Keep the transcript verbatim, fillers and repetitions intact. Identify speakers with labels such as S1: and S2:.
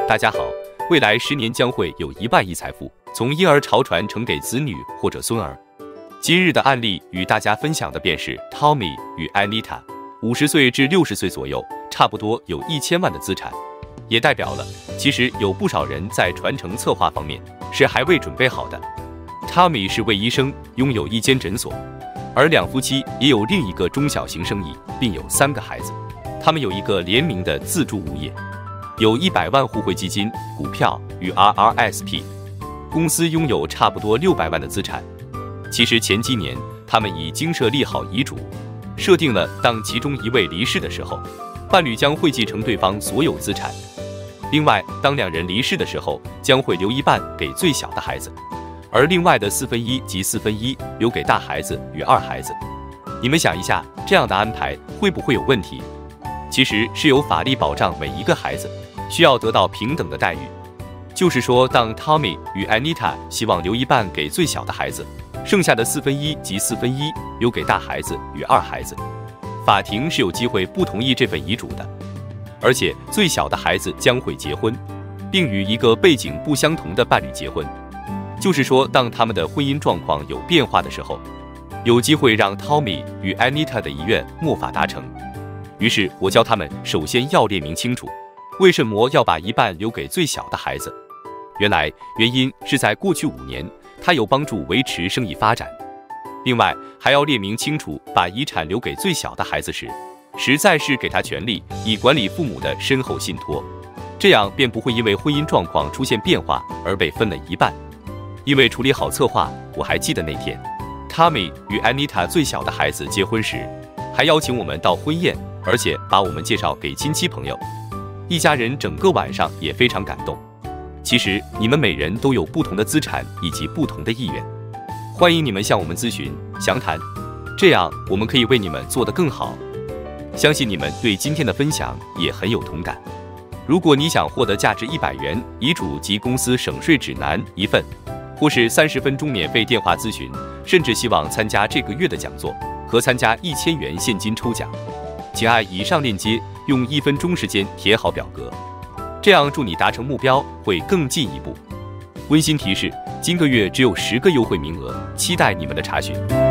S1: 大家好，未来十年将会有一万亿财富从婴儿潮传承给子女或者孙儿。今日的案例与大家分享的便是 Tommy 与 Anita， 五十岁至六十岁左右，差不多有一千万的资产，也代表了其实有不少人在传承策划方面是还未准备好的。Tommy 是位医生，拥有一间诊所，而两夫妻也有另一个中小型生意，并有三个孩子。他们有一个联名的自助物业，有一百万互惠基金、股票与 R R S P， 公司拥有差不多六百万的资产。其实前几年，他们已经设立好遗嘱，设定了当其中一位离世的时候，伴侣将会继承对方所有资产。另外，当两人离世的时候，将会留一半给最小的孩子，而另外的四分一及四分一留给大孩子与二孩子。你们想一下，这样的安排会不会有问题？其实是有法律保障每一个孩子需要得到平等的待遇。就是说，当 Tommy 与 Anita 希望留一半给最小的孩子，剩下的四分一及四分一留给大孩子与二孩子，法庭是有机会不同意这份遗嘱的。而且最小的孩子将会结婚，并与一个背景不相同的伴侣结婚。就是说，当他们的婚姻状况有变化的时候，有机会让 Tommy 与 Anita 的遗愿没法达成。于是我教他们，首先要列明清楚，为什么要把一半留给最小的孩子。原来原因是在过去五年，他有帮助维持生意发展。另外还要列明清楚，把遗产留给最小的孩子时，实在是给他权利以管理父母的身后信托，这样便不会因为婚姻状况出现变化而被分了一半。因为处理好策划，我还记得那天 Tommy 与 Anita 最小的孩子结婚时，还邀请我们到婚宴，而且把我们介绍给亲戚朋友，一家人整个晚上也非常感动。其实你们每人都有不同的资产以及不同的意愿，欢迎你们向我们咨询详谈，这样我们可以为你们做得更好。相信你们对今天的分享也很有同感。如果你想获得价值一百元遗嘱及公司省税指南一份，或是三十分钟免费电话咨询，甚至希望参加这个月的讲座和参加一千元现金抽奖，请按以上链接用一分钟时间填好表格，这样助你达成目标会更进一步。温馨提示，今个月只有十个优惠名额，期待你们的查询。